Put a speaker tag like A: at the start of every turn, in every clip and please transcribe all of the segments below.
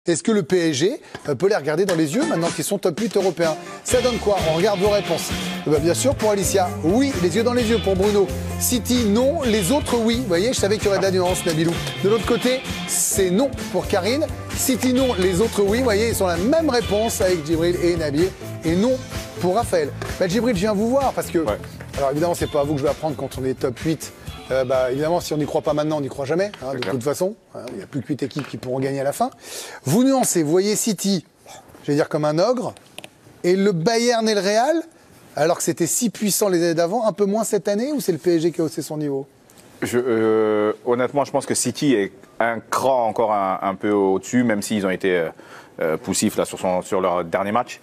A: Est-ce que le PSG peut les regarder dans les yeux maintenant qu'ils sont top 8 européens? Ça donne quoi? On regarde vos réponses. Bien sûr, pour Alicia, oui, les yeux dans les yeux. Pour Bruno, City, non. Les autres, oui. Vous voyez, je savais qu'il y aurait de la nuance, Nabilou. De l'autre côté, c'est non pour Karine. City, non. Les autres, oui. Vous voyez, ils ont la même réponse avec Djibril et Nabil. Et non pour Raphaël. Djibril, je viens vous voir parce que... Ouais. Alors évidemment, c'est pas à vous que je vais apprendre quand on est top 8. Évidemment, si on n'y croit pas maintenant, on n'y croit jamais, de toute façon. Il n'y a plus que 8 équipes qui pourront gagner à la fin. Vous nuancez, vous voyez City, je vais dire comme un ogre, et le Bayern et le Real, alors que c'était si puissant les années d'avant, un peu moins cette année, ou c'est le PSG qui a haussé son niveau?
B: Honnêtement, je pense que City est un cran encore un peu au-dessus, même s'ils ont été poussifs là, sur leur dernier match.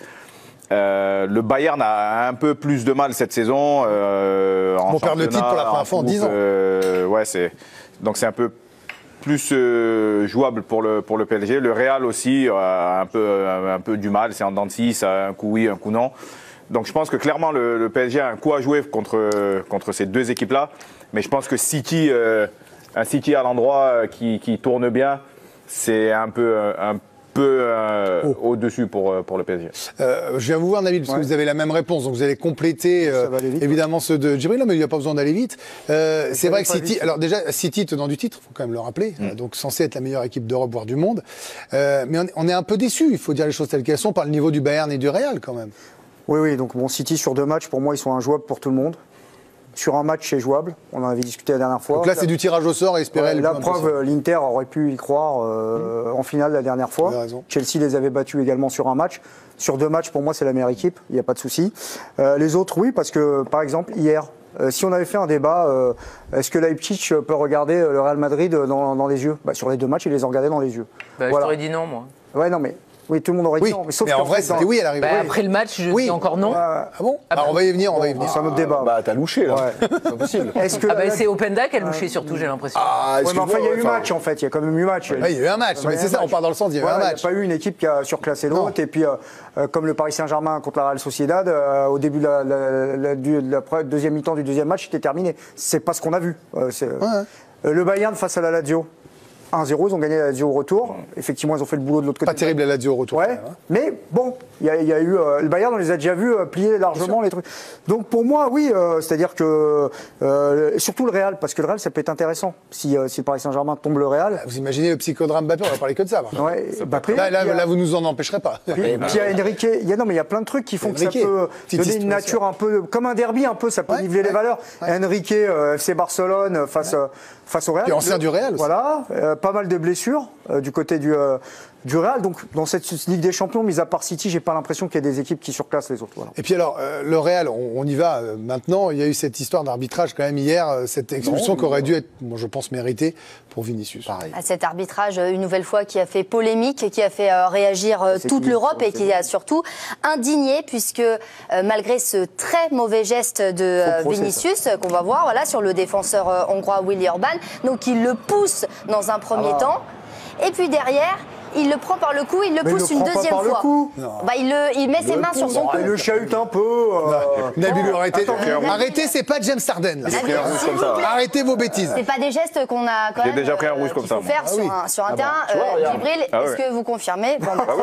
B: Le Bayern a un peu plus de mal cette saison.
A: On va perdre le titre pour la première fois en 10 ans.
B: Donc c'est un peu plus jouable pour le PSG. Le Real aussi a un peu du mal. C'est en dents de scie, ça a un coup oui, un coup non. Donc je pense que clairement le PSG a un coup à jouer contre ces deux équipes-là. Mais je pense que City, un City à l'endroit qui tourne bien, c'est un peu au-dessus pour le PSG.
A: Je viens vous voir, Nabil, parce que vous avez la même réponse, donc vous allez compléter vite, évidemment ceux de Djibril, mais il n'y a pas besoin d'aller vite. C'est vrai que City, vite. Alors déjà, City, tenant du titre, il faut quand même le rappeler, donc censé être la meilleure équipe d'Europe, voire du monde, mais on est un peu déçus, il faut dire les choses telles qu'elles sont, par le niveau du Bayern et du Real quand même.
C: Oui, donc bon, City sur 2 matchs, pour moi, ils sont injouables pour tout le monde. Sur un match, c'est jouable. On en avait discuté la dernière fois.
A: Donc là, c'est du tirage au sort et espérer
C: la preuve, l'Inter aurait pu y croire en finale la dernière fois. Chelsea les avait battus également sur un match. Sur 2 matchs, pour moi, c'est la meilleure équipe. Il n'y a pas de souci. Les autres, oui, parce que, par exemple, hier, si on avait fait un débat, est-ce que Leipzig peut regarder le Real Madrid dans les yeux? Sur les 2 matchs, il les a regardés dans les yeux.
D: Voilà. Je t'aurais dit non, moi.
C: Ouais, non, mais... Oui, tout le monde aurait dit non.
A: Mais en vrai, c'était oui à l'arrivée.
D: Après le match, je dis encore non.
A: Ah bon? On va y venir, C'est
C: un autre débat.
E: T'as louché, là.
C: Ouais.
E: C'est impossible.
D: C'est Openda qui a louché surtout, j'ai l'impression.
C: Mais enfin, il y a eu match, en fait. Il y a quand même eu match.
A: Il y a eu un match, mais c'est ça, on part dans le sens, il y a eu un match.
C: Il n'y a pas eu une équipe qui a surclassé l'autre. Et puis, comme le Paris Saint-Germain contre la Real Sociedad, au début de la deuxième mi-temps du deuxième match, c'était terminé. C'est pas ce qu'on a vu. Le Bayern face à la Lazio. 1-0, ils ont gagné la Lazio au retour. Effectivement, ils ont fait le boulot de l'autre côté.
A: Pas terrible la Lazio au retour.
C: Ouais, mais bon, il y a eu le Bayern, on les a déjà vus plier largement les trucs. Donc pour moi, oui, c'est-à-dire que surtout le Real, parce que le Real, ça peut être intéressant si le Paris Saint-Germain tombe le Real.
A: Vous imaginez le psychodrame Mbappé, on va parler que de ça.
C: Ouais, Mbappé,
A: là, vous nous en empêcherez pas.
C: Puis il y a Enrique, il y a plein de trucs qui font que ça peut donner une nature un peu comme un derby, un peu, ça peut niveler les valeurs. Enrique, FC Barcelone face au Real.
A: Puis ancien du Real aussi.
C: Voilà, pas mal de blessures du côté du Real. Donc dans cette Ligue des Champions, mis à part City, j'ai pas l'impression qu'il y ait des équipes qui surclassent les autres. Voilà.
A: Et puis alors, le Real, on y va maintenant. Il y a eu cette histoire d'arbitrage quand même hier, cette expulsion qui aurait dû être, je pense, méritée pour Vinicius. Pareil.
F: Cet arbitrage, une nouvelle fois, qui a fait polémique, qui a fait réagir toute l'Europe et qui a surtout indigné, puisque malgré ce très mauvais geste de Vinicius, qu'on va voir sur le défenseur hongrois Willi Orban, donc il le pousse dans un premier temps, et puis derrière, il le prend par le cou, il le pousse une deuxième fois. Il met ses mains sur son cou.
C: Il le chahute un peu.
A: Nabil, arrêtez, c'est pas James Harden. Arrêtez vos bêtises.
F: C'est pas des gestes qu'on a quand même.
B: J'ai déjà pris un rouge comme ça.
F: Faut faire sur un terrain. Djibril, est-ce que vous confirmez?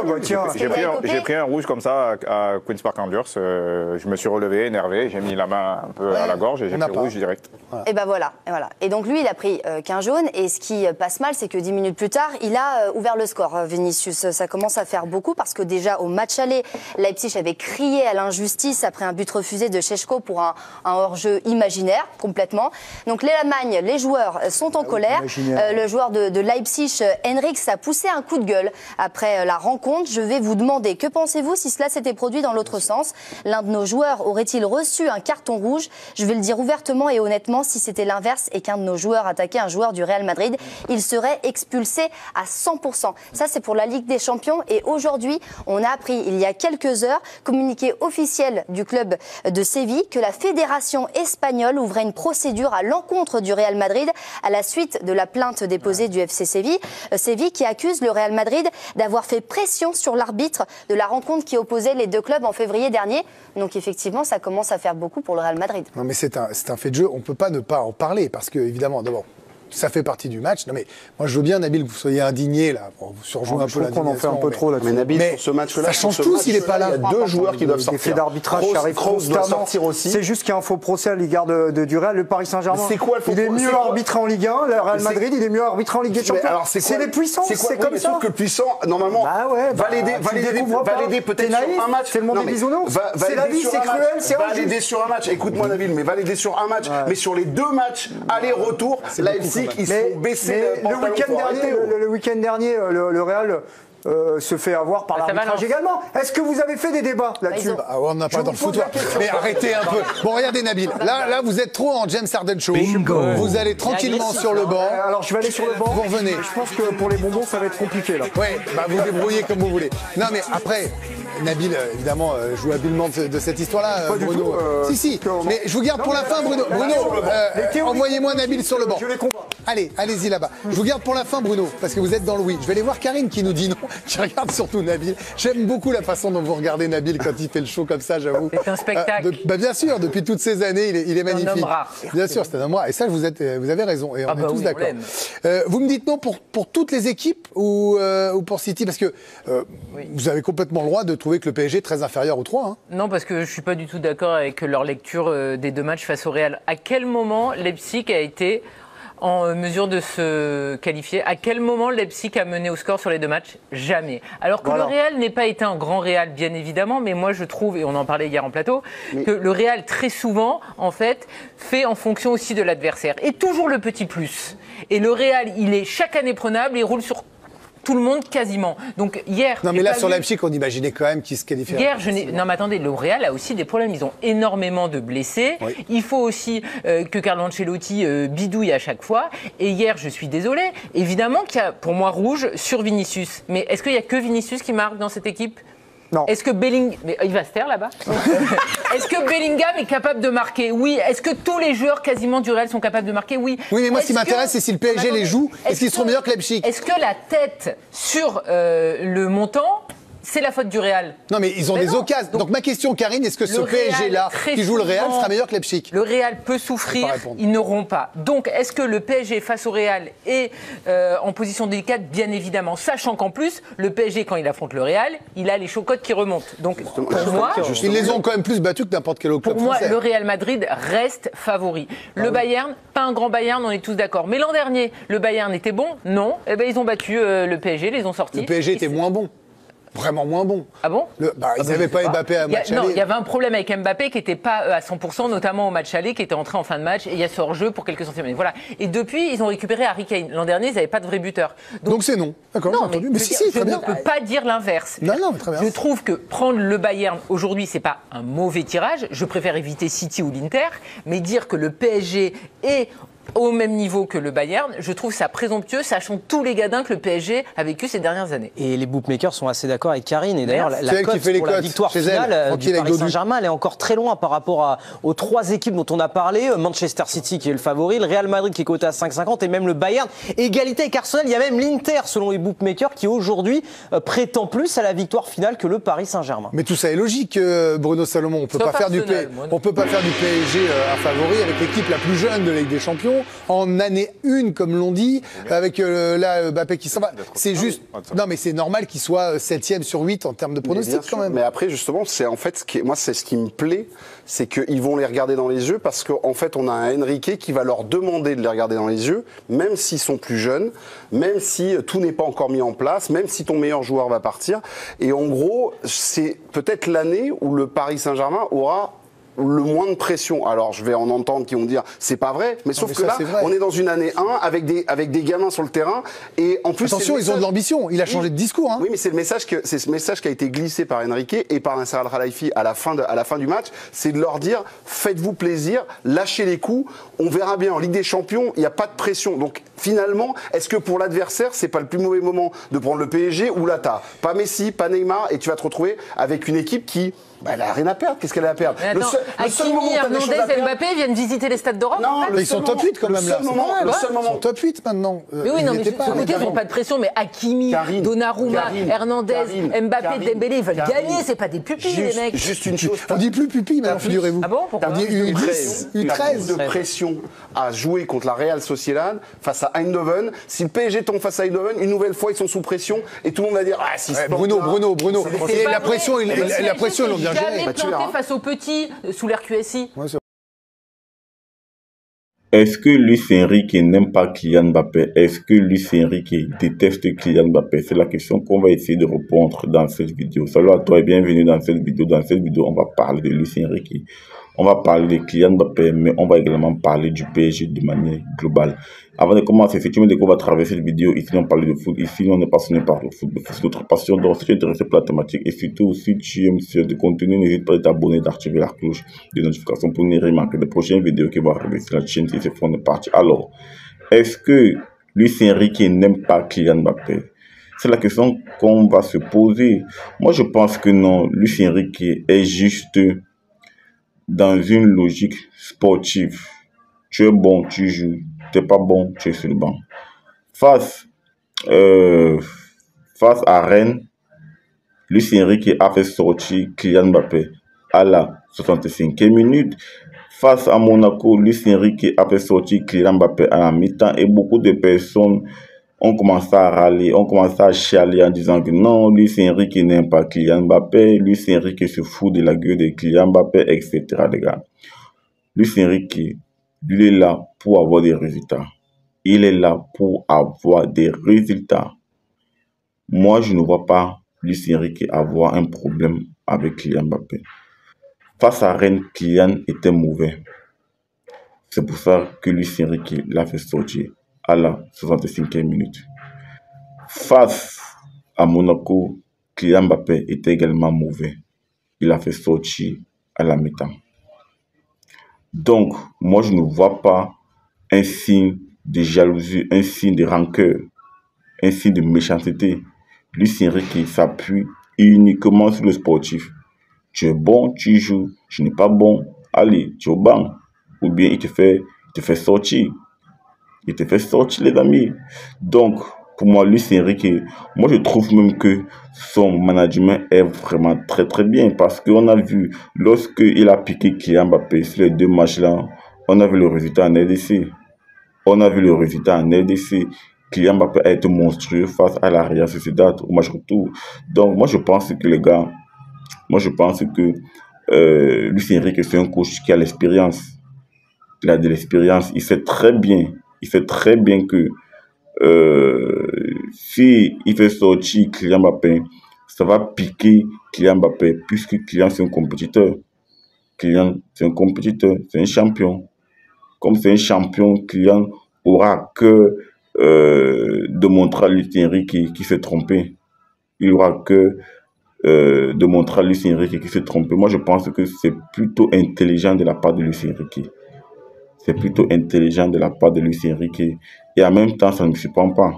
B: J'ai pris un rouge comme ça à Queen's Park Rangers. Je me suis relevé, énervé, j'ai mis la main un peu à la gorge et j'ai pris rouge direct.
F: Et voilà. Et donc lui, il a pris qu'un jaune. Et ce qui passe mal, c'est que 10 minutes plus tard, il a ouvert le score. Vinicius, ça commence à faire beaucoup parce que déjà au match aller, Leipzig avait crié à l'injustice après un but refusé de Šeško pour un hors-jeu imaginaire complètement. Donc l'Allemagne, les joueurs sont en colère. Le joueur de Leipzig, Henriks, a poussé un coup de gueule après la rencontre. Je vais vous demander, que pensez-vous si cela s'était produit dans l'autre sens? L'un de nos joueurs aurait-il reçu un carton rouge? Je vais le dire ouvertement et honnêtement, si c'était l'inverse et qu'un de nos joueurs attaquait un joueur du Real Madrid, il serait expulsé à 100%. Ça, c'est pour la Ligue des Champions. Et aujourd'hui, on a appris, il y a quelques heures, communiqué officiel du club de Séville, que la fédération espagnole ouvrait une procédure à l'encontre du Real Madrid à la suite de la plainte déposée du FC Séville. Séville qui accuse le Real Madrid d'avoir fait pression sur l'arbitre de la rencontre qui opposait les deux clubs en février dernier. Donc effectivement, ça commence à faire beaucoup pour le Real Madrid.
A: Non mais c'est un fait de jeu, on ne peut pas ne pas en parler parce que, évidemment, d'abord, ça fait partie du match. Non mais moi je veux bien, Nabil, que vous soyez indigné là, pour vous surjouer un peu la
C: qu'on en fait un peu trop là-dessus.
E: Mais Nabil, sur ce match-là,
A: ça change tout s'il n'est pas là.
E: Il y a 2 joueurs qui doivent sortir.
C: L'effet d'arbitrage qui arrive constamment. C'est juste qu'il y a un faux procès à l'égard du Real. Le Paris Saint-Germain,
E: c'est quoi le faux procès?
C: Il est mieux arbitré en Ligue 1. Le Real Madrid, il est mieux arbitré en Ligue des Champions. C'est les puissants, c'est comme ça.
E: Sauf que le puissant, normalement, valider peut-être sur un match.
C: C'est le monde des bisounours. C'est la vie, c'est cruel, c'est injuste.
E: Valider sur un match. Écoute-moi, Nabil, mais valider sur un match. Mais sur les 2 matchs aller-retour, Leipzig, ils se font baisser
C: le week-end dernier, le Real se fait avoir par l'arbitrage également. Est-ce que vous avez fait des débats là-dessus?
A: On n'a pas dans le foutoir. Mais arrêtez un peu. Bon, regardez Nabil. Là, vous êtes trop en James Harden Show. Bingo. Vous allez tranquillement sur le banc.
C: Alors, je vais aller sur le banc.
A: Vous revenez.
C: Je pense que pour les bonbons, ça va être compliqué là.
A: Oui, vous débrouillez comme vous voulez. Non, mais après, Nabil, évidemment, joue habilement de cette histoire-là, Bruno. Si. Mais je vous garde pour la fin, Bruno. Bruno, envoyez-moi Nabil sur le banc.
C: Je les combats.
A: Allez-y là-bas. Je vous garde pour la fin, Bruno, parce que vous êtes dans le oui. Je vais aller voir Karine qui nous dit non. Je regarde surtout Nabil. J'aime beaucoup la façon dont vous regardez Nabil quand il fait le show comme ça, j'avoue.
D: C'est un spectacle.
A: Bien sûr, depuis toutes ces années, il est magnifique.
D: Un homme rare.
A: Bien sûr, c'est un homme rare. Et ça, vous avez raison. Et on est tous d'accord. Vous me dites non pour toutes les équipes ou pour City, parce que vous avez complètement le droit de trouver que le PSG est très inférieur aux 3. Hein.
D: Non, parce que je suis pas du tout d'accord avec leur lecture des 2 matchs face au Real. À quel moment Leipzig a été en mesure de se qualifier? À quel moment Leipzig a mené au score sur les 2 matchs? Jamais. Alors que le Real n'est pas été un grand Real, bien évidemment, mais moi je trouve, et on en parlait hier en plateau, que le Real très souvent, en fait, fait en fonction aussi de l'adversaire. Et toujours le petit plus. Et le Real, il est chaque année prenable, il roule sur tout le monde quasiment. Donc hier.
A: Non mais là sur Leipzig, on imaginait quand même qu'il se qualifiait.
D: Hier, non mais attendez, le Real a aussi des problèmes. Ils ont énormément de blessés. Oui. Il faut aussi que Carlo Ancelotti bidouille à chaque fois. Et hier, je suis désolé, évidemment qu'il y a pour moi rouge sur Vinicius. Mais est-ce qu'il y a que Vinicius qui marque dans cette équipe?
C: Non.
D: Est-ce que mais il va se taire là-bas. Est-ce que Bellingham est capable de marquer? Oui. Est-ce que tous les joueurs quasiment du Real sont capables de marquer? Oui.
A: Oui, mais moi ce qui m'intéresse, c'est si le PSG les joue, est-ce qu'ils seront meilleurs que Leipzig?
D: Est-ce que la tête sur le montant, c'est la faute du Real?
A: Non, mais ils ont des occasions. Donc ma question, Karine, est-ce que ce PSG-là, qui joue le Real, sera meilleur que Leipzig?
D: Le Real peut souffrir, ils n'auront pas. Donc est-ce que le PSG face au Real est en position délicate? Bien évidemment, sachant qu'en plus, le PSG, quand il affronte le Real, il a les chocottes qui remontent. Donc pour moi,
A: ils les ont quand même plus battus que n'importe quel autre club français.
D: Pour moi, le Real Madrid reste favori. Le Bayern, pas un grand Bayern, on est tous d'accord. Mais l'an dernier, le Bayern était bon? Non. Eh ben, ils ont battu le PSG, les ont sortis.
A: Le PSG était moins bon. Vraiment moins bon.
D: Ah bon?
A: Ils n'avaient pas Mbappé à match aller.
D: Non, il y avait un problème avec Mbappé qui n'était pas à 100%, notamment au match aller, qui était entré en fin de match, et il y a ce hors-jeu pour quelques centimètres. Voilà. Et depuis, ils ont récupéré Harry Kane. L'an dernier, ils n'avaient pas de vrai buteur.
A: Donc c'est non. D'accord, j'ai entendu. Mais si, très bien.
D: Je ne peux pas dire l'inverse.
A: Non, très bien.
D: Je trouve que prendre le Bayern aujourd'hui, c'est pas un mauvais tirage. Je préfère éviter City ou l'Inter, mais dire que le PSG est au même niveau que le Bayern, je trouve ça présomptueux, sachant tous les gadins que le PSG a vécu ces dernières années.
G: Et les bookmakers sont assez d'accord avec Karine. Et d'ailleurs, la cote pour la victoire finale du Paris Saint-Germain, elle est encore très loin par rapport aux 3 équipes dont on a parlé. Manchester City qui est le favori, le Real Madrid qui est coté à 5,50 et même le Bayern. Égalité avec Arsenal, il y a même l'Inter, selon les bookmakers, qui aujourd'hui prétend plus à la victoire finale que le Paris Saint-Germain.
A: Mais tout ça est logique, Bruno Salomon. On ne peut pas faire du PSG un favori avec l'équipe la plus jeune de la Ligue des Champions. En année 1, comme l'on dit, avec Mbappé qui s'en va. C'est juste. Non, mais c'est normal qu'il soit 7e sur 8 en termes de pronostic quand même.
E: Mais après, justement, c'est en fait c'est ce qui me plaît, c'est qu'ils vont les regarder dans les yeux parce qu'en fait, on a un Enrique qui va leur demander de les regarder dans les yeux, même s'ils sont plus jeunes, même si tout n'est pas encore mis en place, même si ton meilleur joueur va partir. Et en gros, c'est peut-être l'année où le Paris Saint-Germain aura le moins de pression. Alors, je vais en entendre qui vont dire c'est pas vrai, mais sauf que là, on est dans une année 1 avec des gamins sur le terrain et en plus.
A: Attention, ils ont de l'ambition. Il a changé de discours. Hein.
E: Oui, mais c'est ce message qui a été glissé par Enrique et par Nasser Al-Khelaifi à la fin du match, c'est de leur dire faites-vous plaisir, lâchez les coups, on verra bien en Ligue des Champions, il n'y a pas de pression. Donc finalement, est-ce que pour l'adversaire, c'est pas le plus mauvais moment de prendre le PSG où là t'as pas Messi, pas Neymar et tu vas te retrouver avec une équipe qui Bah, elle a rien à perdre. Qu'est-ce qu'elle a à perdre?
D: Hakimi, Hernandez, Mbappé viennent visiter les stades d'Europe.
A: Non, ils sont top 8 quand même là. Ils sont top 8 maintenant.
D: Mais oui, non, mais ils n'ont pas de pression. Mais Hakimi, Donnarumma, Hernandez, Mbappé, Dembélé, ils veulent gagner. C'est pas des pupilles, les mecs.
E: Juste une chose.
A: On dit plus pupilles maintenant, figurez-vous.
D: Ah bon? Pourquoi?
A: On dit U10, U13.
E: De pression à jouer contre la Real Sociedad face à Eindhoven. Si le PSG tombe face à Eindhoven, une nouvelle fois, ils sont sous pression et tout le monde va dire ah, si
A: Bruno. La pression, ils l'ont bien géré.
D: Jamais planté face aux petits sous l'RQSI.
H: Est-ce que Luis Enrique n'aime pas Kylian Mbappé? Est-ce que Luis Enrique déteste Kylian Mbappé? C'est la question qu'on va essayer de répondre dans cette vidéo. Salut à toi et bienvenue dans cette vidéo. Dans cette vidéo, on va parler de Luis Enrique. On va parler de Kylian Mbappé, mais on va également parler du PSG de manière globale. Avant de commencer, si tu me découvres à travers cette vidéo, ici on parle de foot, ici on est passionné par le foot, c'est notre passion. Donc si tu es intéressé par la thématique et surtout si tu aimes ce contenu, n'hésite pas à t'abonner, d'activer la cloche de notification pour ne rien manquer des prochaines vidéos qui vont arriver sur la chaîne si c'est fond de partie. Alors, est-ce que Luis Enrique n'aime pas Kylian Mbappé? C'est la question qu'on va se poser. Moi je pense que non, Luis Enrique est juste dans une logique sportive. Tu es bon, tu joues. Tu n'es pas bon, tu es sur le banc. Face à Rennes, Luis Enrique a fait sortir Kylian Mbappé à la 65e minute. Face à Monaco, Luis Enrique a fait sortir Kylian Mbappé à la mi-temps et beaucoup de personnes ont commencé à râler, ont commencé à chialer en disant que non, Luis Enrique n'aime pas Kylian Mbappé, Luis Enrique se fout de la gueule de Kylian Mbappé, etc. Les gars. Luis Enrique, lui est là pour avoir des résultats. Il est là pour avoir des résultats. Moi, je ne vois pas Luis Enrique avoir un problème avec Kylian Mbappé. Face à Rennes, Kylian était mauvais. C'est pour ça que Luis Enrique l'a fait sortir à la 65e minute. Face à Monaco, Kylian Mbappé était également mauvais. Il a fait sortir à la mi-temps. Donc, moi, je ne vois pas un signe de jalousie, un signe de rancœur, un signe de méchanceté. Luis Enrique s'appuie uniquement sur le sportif. Tu es bon, tu joues. Je n'ai pas bon, allez, tu es au banc. Ou bien il te fait sortir. Il te fait sortir, les amis. Donc, pour moi, Luis Enrique, moi, je trouve même que son management est vraiment très, très bien. Parce qu'on a vu, lorsqu'il a piqué Kylian Mbappé sur les deux matchs-là, on a vu le résultat en RDC. Kylian Mbappé a été monstrueux face à la Real Sociedad au match retour. Donc, moi, je pense que les gars, Luis Enrique, c'est un coach qui a l'expérience. Il a de l'expérience. Il sait très bien que si il fait sortir Kylian Mbappé, ça va piquer Kylian Mbappé, puisque Kylian c'est un compétiteur. Kylian c'est un compétiteur, c'est un champion. Comme c'est un champion, Kylian aura que de montrer à Luis Enrique qui s'est trompé. Il aura que de montrer à Luis Enrique qui s'est trompé. Moi je pense que c'est plutôt intelligent de la part de Luis Enrique. C'est plutôt intelligent de la part de Luis Enrique. Et en même temps, ça ne me surprend pas.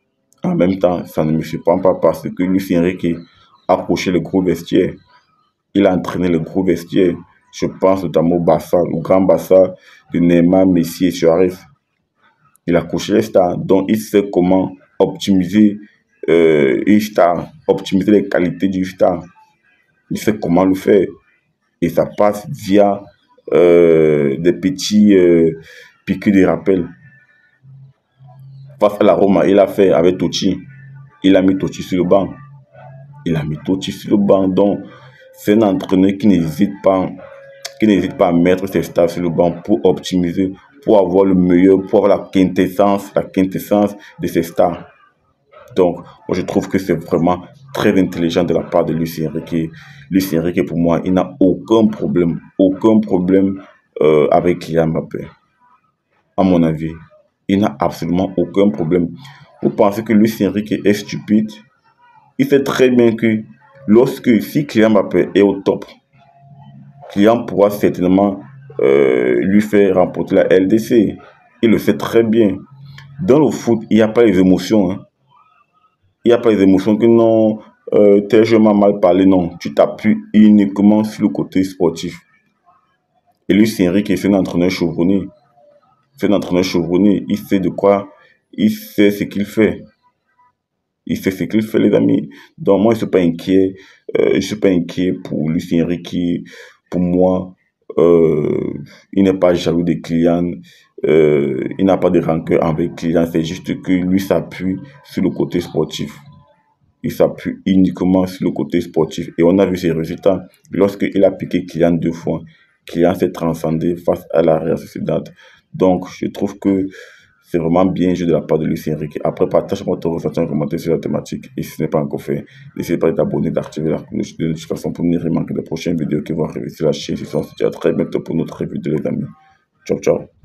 H: Parce que Luis Enrique a coaché le gros vestiaire. Il a entraîné le gros vestiaire. Je pense notamment au Barça, le grand Barça de Neymar, Messi et Suarez. Il a coaché les stars. Donc, il sait comment optimiser une star, optimiser les qualités du star. Il sait comment le faire. Et ça passe via des petits piqûres de rappel. Face à la Roma, il a fait avec Totti. Il a mis Totti sur le banc. Donc, c'est un entraîneur qui n'hésite pas à mettre ses stars sur le banc pour optimiser, pour avoir le meilleur, pour avoir la quintessence de ses stars. Donc, moi, je trouve que c'est vraiment très intelligent de la part de Luis Enrique. Luis Enrique, pour moi, il n'a aucun problème avec Kylian Mbappé. À mon avis, il n'a absolument aucun problème. Vous pensez que Luis Enrique est stupide? Il sait très bien que si Kylian Mbappé est au top, Kylian pourra certainement lui faire remporter la LDC. Il le sait très bien. Dans le foot, il n'y a pas les émotions. Il n'y a pas les émotions que non, tes joueurs m'ont mal parlé. Non, tu t'appuies uniquement sur le côté sportif. Et lui, c'est Enrique, c'est un entraîneur chevronné. C'est un entraîneur chevronné. Il sait de quoi, il sait ce qu'il fait. Il sait ce qu'il fait, les amis. Donc, moi, je ne suis pas inquiet. Je ne suis pas inquiet pour Luis Enrique. Pour moi, il n'est pas jaloux de Kylian. Il n'a pas de rancœur avec Kylian. C'est juste que lui s'appuie sur le côté sportif. Il s'appuie uniquement sur le côté sportif. Et on a vu ses résultats. Lorsqu'il a piqué Kylian 2 fois, Kylian s'est transcendé face à la Real Sociedad. Donc, je trouve que c'est vraiment bien joué de la part de Luis Enrique. Après, partage votre ressenti en commentaire sur la thématique. Et si ce n'est pas encore fait, n'hésitez pas à t'abonner, d'activer la cloche de notification pour ne rien manquer des prochaines vidéos qui vont arriver sur la chaîne. On se dit à très bientôt pour notre vidéo, les amis. Ciao, ciao.